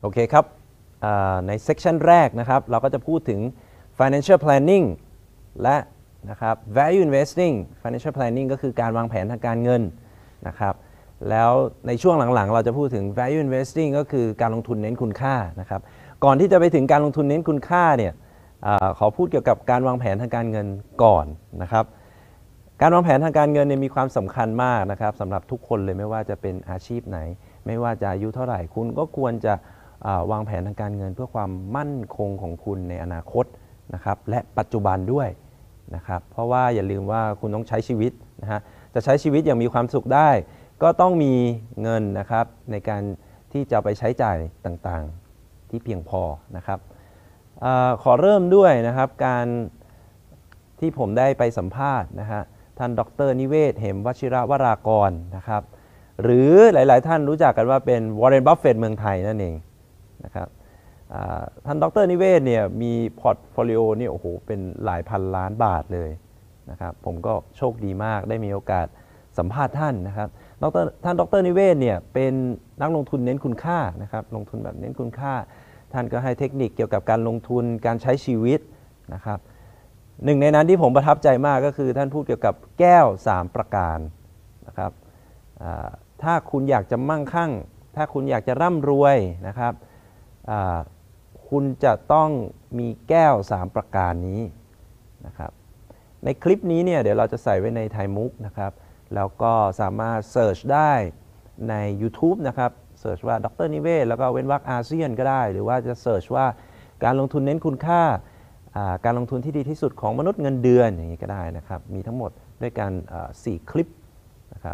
เคครับในเซกชันแรกนะครับเราก็จะพูดถึง financial planning และนะครับ value investing financial planning ก็คือการวางแผนทางการเงินนะครับแล้วในช่วงหลังๆเราจะพูดถึง value investing ก็คือการลงทุนเน้นคุณค่านะครับก่อนที่จะไปถึงการลงทุนเน้นคุณค่าเนี่ยขอพูดเกี่ยวกับการวางแผนทางการเงินก่อนนะครับการวางแผนทางการเงินเนี่ยมีความสำคัญมากนะครับสำหรับทุกคนเลยไม่ว่าจะเป็นอาชีพไหนไม่ว่าจะอายุเท่าไหร่คุณก็ควรจะวางแผนทางการเงินเพื่อความมั่นคงของคุณในอนาคตนะครับและปัจจุบันด้วยนะครับเพราะว่าอย่าลืมว่าคุณต้องใช้ชีวิตนะฮะจะใช้ชีวิตอย่างมีความสุขได้ก็ต้องมีเงินนะครับในการที่จะไปใช้จ่ายต่างๆที่เพียงพอนะครับขอเริ่มด้วยนะครับการที่ผมได้ไปสัมภาษณ์นะฮะท่านดร.นิเวศเหมวชิรวรากรนะครับหรือหลายๆท่านรู้จักกันว่าเป็นวอร์เรน บัฟเฟตต์เมืองไทยนั่นเองนะครับท่านดร.นิเวศเนี่ยมีพอร์ตโฟลิโอนี่โอ้โหเป็นหลายพันล้านบาทเลยนะครับผมก็โชคดีมากได้มีโอกาสสัมภาษณ์ท่านนะครับท่านดร.นิเวศเนี่ยเป็นนักลงทุนเน้นคุณค่านะครับลงทุนแบบเน้นคุณค่าท่านก็ให้เทคนิคเกี่ยวกับการลงทุนการใช้ชีวิตนะครับหนึ่งในนั้นที่ผมประทับใจมากก็คือท่านพูดเกี่ยวกับแก้ว3ประการนะครับถ้าคุณอยากจะมั่งคั่งถ้าคุณอยากจะร่ำรวยนะครับคุณจะต้องมีแก้ว3ประการนี้นะครับในคลิปนี้เนี่ยเดี๋ยวเราจะใส่ไว้ในไทยมุกนะครับแล้วก็สามารถเสิร์ชได้ใน YouTube นะครับเสิร์ชว่าดร.นิเวศแล้วก็เว้นวรรคอาเซียนก็ได้หรือว่าจะเสิร์ชว่าการลงทุนเน้นคุณค่าการลงทุนที่ดีที่สุดของมนุษย์เงินเดือนอย่างนี้ก็ได้นะครับมีทั้งหมดด้วยกัน4คลิปนะครับ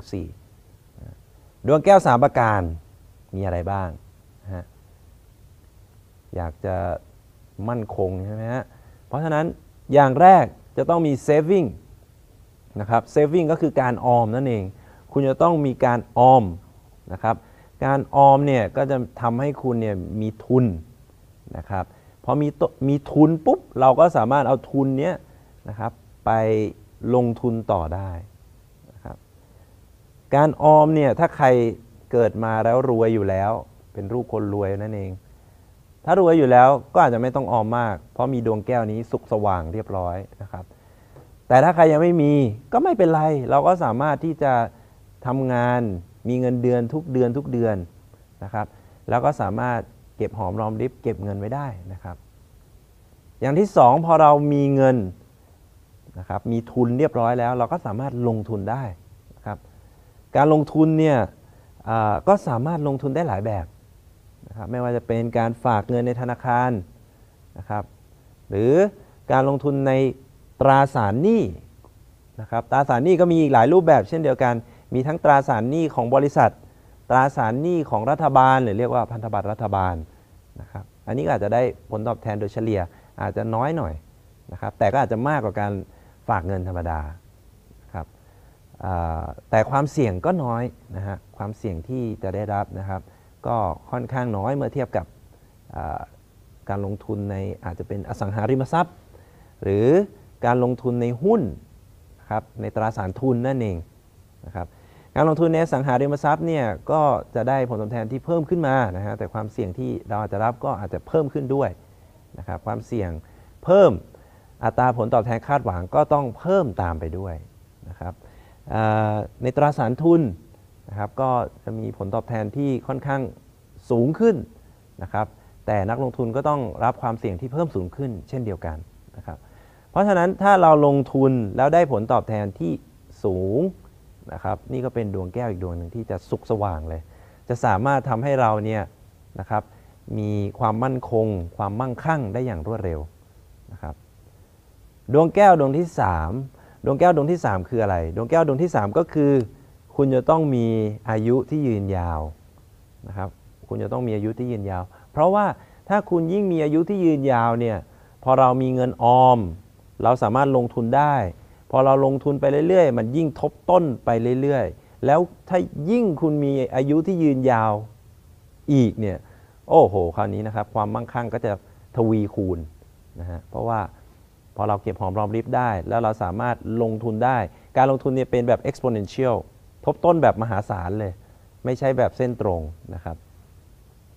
1-4 ดวงแก้ว3ประการมีอะไรบ้างนะฮะอยากจะมั่นคงใช่ไหมฮะเพราะฉะนั้นอย่างแรกจะต้องมี saving นะครับ saving ก็คือการออมนั่นเองคุณจะต้องมีการออมนะครับการออมเนี่ยก็จะทำให้คุณเนี่ยมีทุนนะครับพอมีทุนปุ๊บเราก็สามารถเอาทุนเนี้ยนะครับไปลงทุนต่อได้นะครับการออมเนี่ยถ้าใครเกิดมาแล้วรวยอยู่แล้วเป็นลูกคนรวยนั่นเองถ้ารวยอยู่แล้วก็อาจจะไม่ต้องออมมากเพราะมีดวงแก้วนี้สุขสว่างเรียบร้อยนะครับแต่ถ้าใครยังไม่มีก็ไม่เป็นไรเราก็สามารถที่จะทำงานมีเงินเดือนทุกเดือนนะครับแล้วก็สามารถเก็บหอมรอมริบเก็บเงินไว้ได้นะครับอย่างที่2พอเรามีเงินนะครับมีทุนเรียบร้อยแล้วเราก็สามารถลงทุนได้นะครับการลงทุนเนี่ยก็สามารถลงทุนได้หลายแบบนะครับไม่ว่าจะเป็นการฝากเงินในธนาคารนะครับหรือการลงทุนในตราสารหนี้นะครับตราสารหนี้ก็มีอีกหลายรูปแบบเช่นเดียวกันมีทั้งตราสารหนี้ของบริษัทตราสารหนี้ของรัฐบาลหรือเรียกว่าพันธบัตรรัฐบาลนะครับอันนี้ก็อาจจะได้ผลตอบแทนโดยเฉลี่ยอาจจะน้อยหน่อยนะครับแต่ก็อาจจะมากกว่าการฝากเงินธรรมดาครับแต่ความเสี่ยงก็น้อยนะฮะความเสี่ยงที่จะได้รับนะครับก็ค่อนข้างน้อยเมื่อเทียบกับการลงทุนในอาจจะเป็นอสังหาริมทรัพย์หรือการลงทุนในหุ้นนะครับในตราสารทุนนั่นเองนะครับการลงทุนในอสังหาริมทรัพย์เนี่ยก็จะได้ผลตอบแทนที่เพิ่มขึ้นมานะฮะแต่ความเสี่ยงที่เราอาจจะรับก็อาจจะเพิ่มขึ้นด้วยนะครับความเสี่ยงเพิ่มอัตราผลตอบแทนคาดหวังก็ต้องเพิ่มตามไปด้วยนะครับในตราสารทุนนะครับก็จะมีผลตอบแทนที่ค่อนข้างสูงขึ้นนะครับแต่นักลงทุนก็ต้องรับความเสี่ยงที่เพิ่มสูงขึ้นเช่นเดียวกันนะครับเพราะฉะนั้นถ้าเราลงทุนแล้วได้ผลตอบแทนที่สูงนะครับนี่ก็เป็นดวงแก้วอีกดวงหนึ่งที่จะสุขสว่างเลยจะสามารถทำให้เราเนี่ยนะครับมีความมั่นคงความมั่งคั่งได้อย่างรวดเร็วนะครับดวงแก้วดวงที่3ดวงแก้วดวงที่3คืออะไรดวงแก้วดวงที่3ก็คือคุณจะต้องมีอายุที่ยืนยาวนะครับคุณจะต้องมีอายุที่ยืนยาวเพราะว่าถ้าคุณยิ่งมีอายุที่ยืนยาวเนี่ยพอเรามีเงินออมเราสามารถลงทุนได้พอเราลงทุนไปเรื่อยๆมันยิ่งทบต้นไปเรื่อยๆแล้วถ้ายิ่งคุณมีอายุที่ยืนยาวอีกเนี่ยโอ้โหคราวนี้นะครับความมั่งคั่งก็จะทวีคูณนะฮะเพราะว่าพอเราเก็บหอมรอมริบได้แล้วเราสามารถลงทุนได้การลงทุนเนี่ยเป็นแบบ exponential ทบต้นแบบมหาศาลเลยไม่ใช่แบบเส้นตรงนะครับ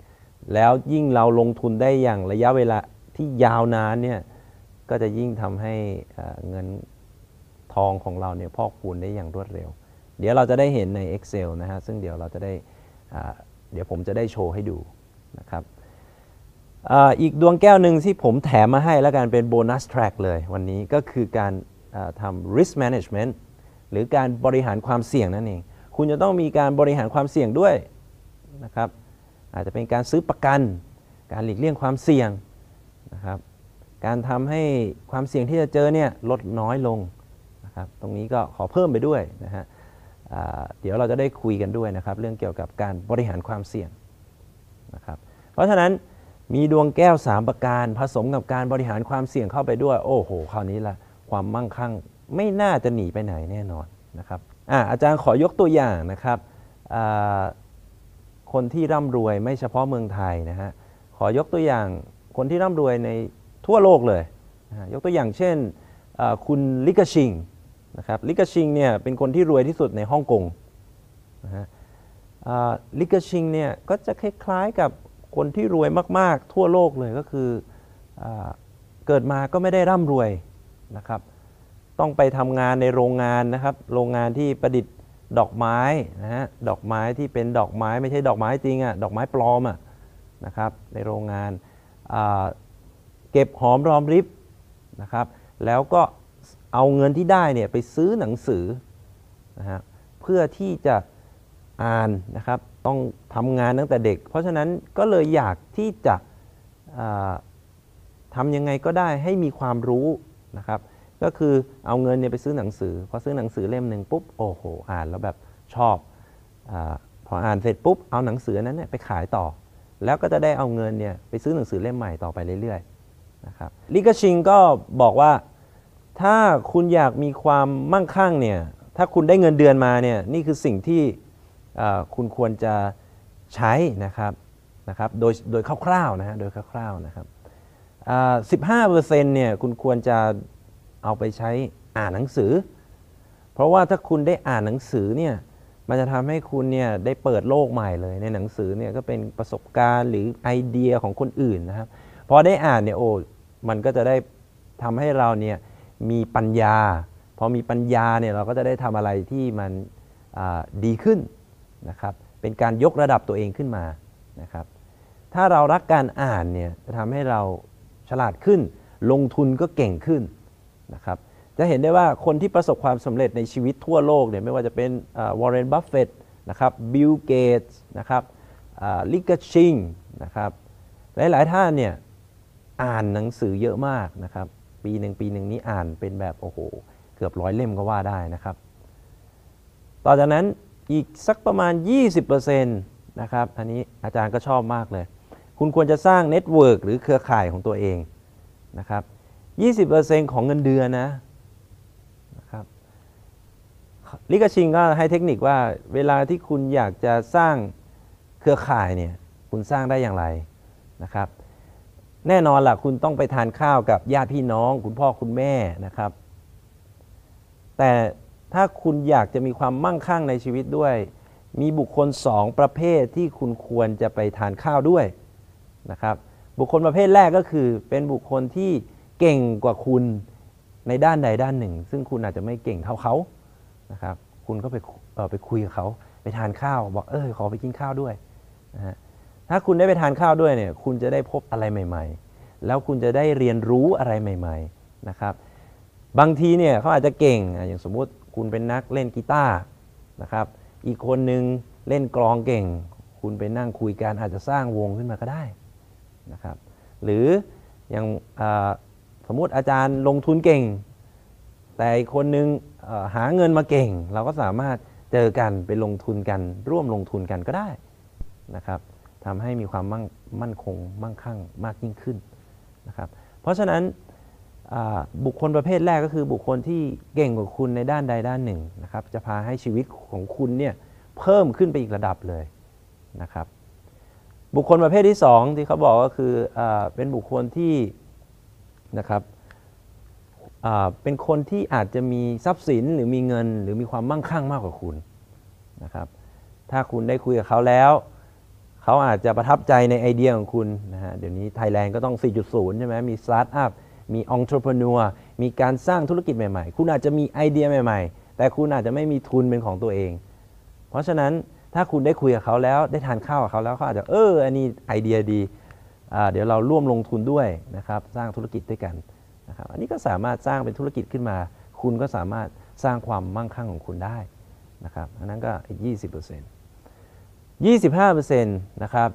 แล้วยิ่งเราลงทุนได้อย่างระยะเวลาที่ยาวนานเนี่ยก็จะยิ่งทำให้เงินทองของเราเนี่ยพอกพูนได้อย่างรวดเร็วเดี๋ยวเราจะได้เห็นใน Excel นะฮะซึ่งเดี๋ยวเราจะได้เดี๋ยวผมจะได้โชว์ให้ดูนะครับอีกดวงแก้วหนึ่งที่ผมแถมมาให้แล้วกันเป็นโบนัสแทร็กเลยวันนี้ก็คือการทำ risk management หรือการบริหารความเสี่ยงนั่นเองคุณจะต้องมีการบริหารความเสี่ยงด้วยนะครับอาจจะเป็นการซื้อประกันการหลีกเลี่ยงความเสี่ยงนะครับการทำให้ความเสี่ยงที่จะเจอเนี่ยลดน้อยลงนะครับตรงนี้ก็ขอเพิ่มไปด้วยนะฮะเดี๋ยวเราจะได้คุยกันด้วยนะครับเรื่องเกี่ยวกับการบริหารความเสี่ยงนะครับเพราะฉะนั้นมีดวงแก้ว3ประการผสมกับการบริหารความเสี่ยงเข้าไปด้วยโอ้โหคราวนี้ละความมั่งคั่งไม่น่าจะหนีไปไหนแน่นอนนะครับอาจารย์ขอยกตัวอย่างนะครับคนที่ร่ำรวยไม่เฉพาะเมืองไทยนะฮะขอยกตัวอย่างคนที่ร่ำรวยในทั่วโลกเลยนะยกตัวอย่างเช่นคุณลิกาชิงนะครับลิกาชิงเนี่ยเป็นคนที่รวยที่สุดในฮ่องกงนะฮะลิกาชิงเนี่ยก็จะคล้ายๆกับคนที่รวยมากๆทั่วโลกเลยก็คือเกิดมาก็ไม่ได้ร่ำรวยนะครับต้องไปทำงานในโรงงานนะครับโรงงานที่ประดิษฐ์ดอกไม้นะฮะดอกไม้ที่เป็นดอกไม้ไม่ใช่ดอกไม้จริงดอกไม้ปลอมนะครับในโรงงานเก็บหอมรอมริบนะครับแล้วก็เอาเงินที่ได้เนี่ยไปซื้อหนังสือนะฮะเพื่อที่จะอ่านนะครับต้องทำงานตั้งแต่เด็กเพราะฉะนั้นก็เลยอยากที่จะทำยังไงก็ได้ให้มีความรู้นะครับก็คือเอาเงินเนี่ยไปซื้อหนังสือพอซื้อหนังสือเล่มหนึ่งปุ๊บโอ้โหอ่านแล้วแบบชอบพออ่านเสร็จปุ๊บเอาหนังสือนั้นเนี่ยไปขายต่อแล้วก็จะได้เอาเงินเนี่ยไปซื้อหนังสือเล่มใหม่ต่อไปเรื่อยๆนะครับลิกาชิงก็บอกว่าถ้าคุณอยากมีความมั่งคั่งเนี่ยถ้าคุณได้เงินเดือนมาเนี่ยนี่คือสิ่งที่คุณควรจะใช้นะครับโดยคร่าวๆนะฮะโดยคร่าวๆนะครับ15%เนี่ยคุณควรจะเอาไปใช้อ่านหนังสือเพราะว่าถ้าคุณได้อ่านหนังสือเนี่ยมันจะทำให้คุณเนี่ยได้เปิดโลกใหม่เลยในหนังสือเนี่ยก็เป็นประสบการณ์หรือไอเดียของคนอื่นนะครับพอได้อ่านเนี่ยโอ้มันก็จะได้ทำให้เราเนี่ยมีปัญญาพอมีปัญญาเนี่ยเราก็จะได้ทำอะไรที่มันดีขึ้นนะครับเป็นการยกระดับตัวเองขึ้นมานะครับถ้าเรารักการอ่านเนี่ยจะทำให้เราฉลาดขึ้นลงทุนก็เก่งขึ้นนะครับจะเห็นได้ว่าคนที่ประสบความสำเร็จในชีวิตทั่วโลกเนี่ยไม่ว่าจะเป็นวอร์เรน บัฟเฟตต์นะครับบิล เกตส์นะครับลิกาชิงนะครับหลายๆท่านเนี่ยอ่านหนังสือเยอะมากนะครับปีหนึ่งนี้อ่านเป็นแบบโอ้โหเกือบ100 เล่มก็ว่าได้นะครับต่อจากนั้นอีกสักประมาณ 20% นะครับอันนี้อาจารย์ก็ชอบมากเลยคุณควรจะสร้างเน็ตเวิร์กหรือเครือข่ายของตัวเองนะครับ 20% ของเงินเดือนนะครับลิกาชิงก็ให้เทคนิคว่าเวลาที่คุณอยากจะสร้างเครือข่ายเนี่ยคุณสร้างได้อย่างไรนะครับแน่นอนล่ะคุณต้องไปทานข้าวกับญาติพี่น้องคุณพ่อคุณแม่นะครับแต่ถ้าคุณอยากจะมีความมั่งคั่งในชีวิตด้วยมีบุคคล2ประเภทที่คุณควรจะไปทานข้าวด้วยนะครับบุคคลประเภทแรกก็คือเป็นบุคคลที่เก่งกว่าคุณในด้านใดด้านหนึ่งซึ่งคุณอาจจะไม่เก่งเท่าเขานะครับคุณก็ไปคุยกับเขาไปทานข้าวบอกขอไปกินข้าวด้วยนะฮะถ้าคุณได้ไปทานข้าวด้วยเนี่ยคุณจะได้พบอะไรใหม่ๆแล้วคุณจะได้เรียนรู้อะไรใหม่ๆนะครับบางทีเนี่ยเขาอาจจะเก่งอย่างสมมุติคุณเป็นนักเล่นกีตาร์นะครับอีกคนนึงเล่นกลองเก่งคุณไปนั่งคุยกันอาจจะสร้างวงขึ้นมาก็ได้นะครับหรืออย่างสมมุติอาจารย์ลงทุนเก่งแต่อีกคนนึงหาเงินมาเก่งเราก็สามารถเจอกันไปลงทุนกันร่วมลงทุนกันก็ได้นะครับทำให้มีความมั่นคงมั่งคั่งมากยิ่งขึ้นนะครับเพราะฉะนั้นบุคคลประเภทแรกก็คือบุคคลที่เก่งกว่าคุณในด้านใดด้านหนึ่งนะครับจะพาให้ชีวิตของคุณเนี่ยเพิ่มขึ้นไปอีกระดับเลยนะครับบุคคลประเภทที่2ที่เขาบอกก็คือเป็นบุคคลที่นะครับเป็นคนที่อาจจะมีทรัพย์สินหรือมีเงินหรือมีความมั่งคั่งมากกว่าคุณนะครับถ้าคุณได้คุยกับเขาแล้วเขาอาจจะประทับใจในไอเดียของคุณนะฮะเดี๋ยวนี้ไทยแลนด์ก็ต้อง 4.0 ใช่ไหมมีสตาร์ทอัพมี entrepreneur มีการสร้างธุรกิจใหม่ๆคุณอาจจะมีไอเดียใหม่ๆแต่คุณอาจจะไม่มีทุนเป็นของตัวเองเพราะฉะนั้นถ้าคุณได้คุยกับเขาแล้วได้ทานข้าวกับเขาแล้วเขาอาจจะอันนี้ไอเดียดีเดี๋ยวเราร่วมลงทุนด้วยนะครับสร้างธุรกิจด้วยกันนะครับอันนี้ก็สามารถสร้างเป็นธุรกิจขึ้นมาคุณก็สามารถสร้างความมั่งคั่งของคุณได้นะครับอันนั้นก็อีก 20% 25% นะครับ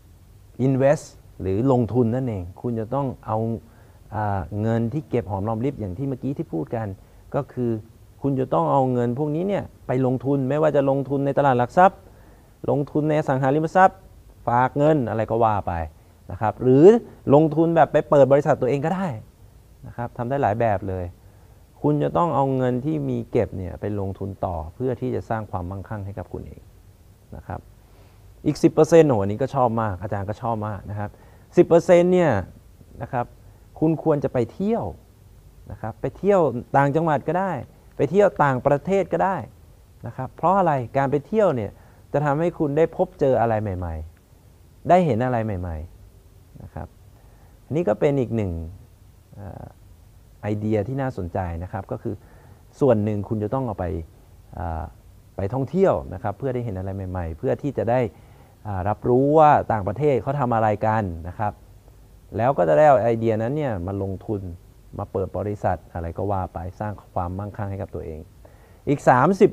invest หรือลงทุนนั่นเองคุณจะต้องเอาเงินที่เก็บหอมรอมริบอย่างที่เมื่อกี้ที่พูดกันก็คือคุณจะต้องเอาเงินพวกนี้เนี่ยไปลงทุนไม่ว่าจะลงทุนในตลาดหลักทรัพย์ลงทุนในอสังหาริมทรัพย์ฝากเงินอะไรก็ว่าไปนะครับหรือลงทุนแบบไปเปิดบริษัทตัวเองก็ได้นะครับทำได้หลายแบบเลยคุณจะต้องเอาเงินที่มีเก็บเนี่ยไปลงทุนต่อเพื่อที่จะสร้างความมั่งคั่งให้กับคุณเองนะครับอีก 10% โหอันนี้ก็ชอบมากอาจารย์ก็ชอบมากนะครับ 10% เนี่ยนะครับคุณควรจะไปเที่ยวนะครับไปเที่ยวต่างจังหวัดก็ได้ไปเที่ยวต่างประเทศก็ได้นะครับเพราะอะไรการไปเที่ยวเนี่ยจะทำให้คุณได้พบเจออะไรใหม่ๆได้เห็นอะไรใหม่ๆนะครับนี่ก็เป็นอีกหนึ่งไอเดียที่น่าสนใจนะครับก็คือส่วนหนึ่งคุณจะต้องเอาไปท่องเที่ยวนะครับเพื่อได้เห็นอะไรใหม่ๆเพื่อที่จะได้รับรู้ว่าต่างประเทศเขาทำอะไรกันนะครับแล้วก็จะได้เอาไอเดียนั้นเนี่ยมาลงทุนมาเปิดบริษัทอะไรก็ว่าไปสร้างความมั่งคั่งให้กับตัวเองอีก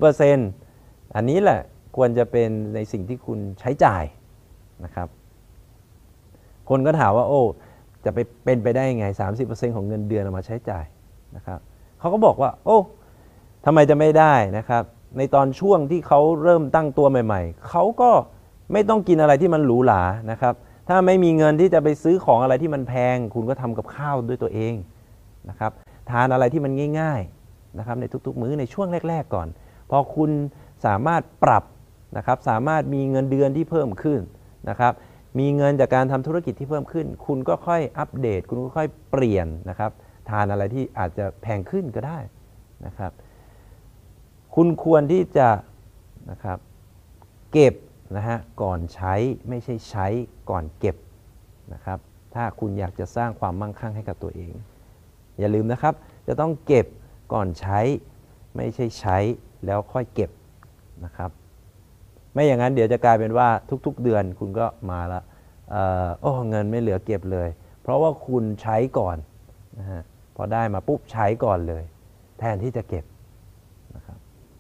30% อันนี้แหละควรจะเป็นในสิ่งที่คุณใช้จ่ายนะครับคนก็ถามว่าจะไปเป็นไปได้ยังไง 30% ของเงินเดือนเอามาใช้จ่ายนะครับเขาก็บอกว่าทำไมจะไม่ได้นะครับในตอนช่วงที่เขาเริ่มตั้งตัวใหม่ๆเขาก็ไม่ต้องกินอะไรที่มันหรูหรานะครับถ้าไม่มีเงินที่จะไปซื้อของอะไรที่มันแพงคุณก็ทำกับข้าวด้วยตัวเองนะครับทานอะไรที่มันง่ายๆนะครับในทุกๆมื้อในช่วงแรกๆก่อนพอคุณสามารถปรับนะครับสามารถมีเงินเดือนที่เพิ่มขึ้นนะครับมีเงินจากการทำธุรกิจที่เพิ่มขึ้นคุณก็ค่อยอัปเดตคุณก็ค่อยเปลี่ยนนะครับทานอะไรที่อาจจะแพงขึ้นก็ได้นะครับคุณควรที่จะนะครับเก็บนะฮะก่อนใช้ไม่ใช่ใช้ก่อนเก็บนะครับถ้าคุณอยากจะสร้างความมั่งคั่งให้กับตัวเองอย่าลืมนะครับจะต้องเก็บก่อนใช้ไม่ใช่ใช้แล้วค่อยเก็บนะครับไม่อย่างนั้นเดี๋ยวจะกลายเป็นว่าทุกๆเดือนคุณก็มาละเงินไม่เหลือเก็บเลยเพราะว่าคุณใช้ก่อนนะฮะพอได้มาปุ๊บใช้ก่อนเลยแทนที่จะเก็บนะครับ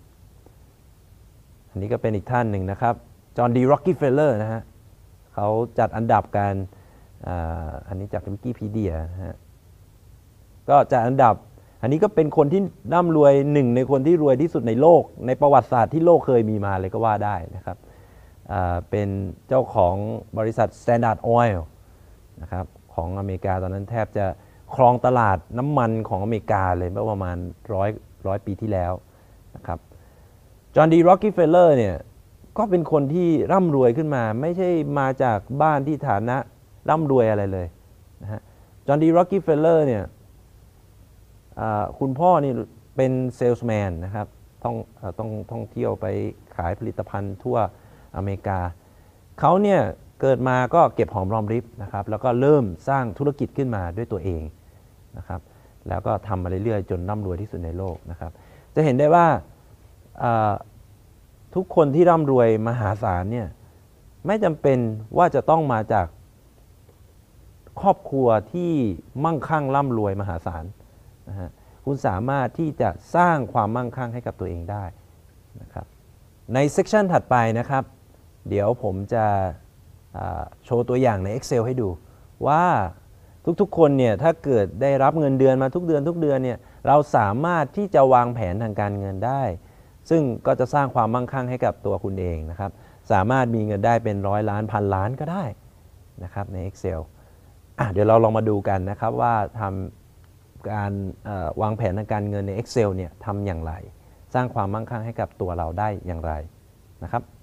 อันนี้ก็เป็นอีกท่านหนึ่งนะครับจอห์น ดี ร็อกกี้เฟลเลอร์นะฮะเขาจัดอันดับการอันนี้จากวิกิพีเดียนะฮะก็จัดอันดับอันนี้ก็เป็นคนที่ร่ำรวยหนึ่งในคนที่รวยที่สุดในโลกในประวัติศาสตร์ที่โลกเคยมีมาเลยก็ว่าได้นะครับเป็นเจ้าของบริษัท Standard Oil นะครับของอเมริกาตอนนั้นแทบจะครองตลาดน้ำมันของอเมริกาเลยเมื่อประมาณร้อยปีที่แล้วนะครับจอห์น ดี ร็อกกี้เฟลเลอร์เนี่ยก็เป็นคนที่ร่ำรวยขึ้นมาไม่ใช่มาจากบ้านที่ฐานะร่ำรวยอะไรเลยนะฮะจอห์น ดี ร็อกกี้เฟลเลอร์เนี่ยคุณพ่อนี่เป็นเซลส์แมนนะครับท่องเที่ยวไปขายผลิตภัณฑ์ทั่วอเมริกาเขาเนี่ยเกิดมาก็เก็บหอมรอมริบนะครับแล้วก็เริ่มสร้างธุรกิจขึ้นมาด้วยตัวเองนะครับแล้วก็ทำมาเรื่อยๆจนร่ำรวยที่สุดในโลกนะครับจะเห็นได้ว่าทุกคนที่ร่ำรวยมหาศาลเนี่ยไม่จำเป็นว่าจะต้องมาจากครอบครัวที่มั่งคั่งร่ำรวยมหาศาลนะฮะคุณสามารถที่จะสร้างความมั่งคั่งให้กับตัวเองได้นะครับในเซกชันถัดไปนะครับเดี๋ยวผมจะโชว์ตัวอย่างใน Excel ให้ดูว่าทุกๆคนเนี่ยถ้าเกิดได้รับเงินเดือนมาทุกเดือนเนี่ยเราสามารถที่จะวางแผนทางการเงินได้ซึ่งก็จะสร้างความมั่งคั่งให้กับตัวคุณเองนะครับสามารถมีเงินได้เป็น100 ล้านพันล้านก็ได้นะครับใน Excel เดี๋ยวเราลองมาดูกันนะครับว่าทำการวางแผนทางการเงินใน Excel เนี่ยทำอย่างไรสร้างความมั่งคั่งให้กับตัวเราได้อย่างไรนะครับ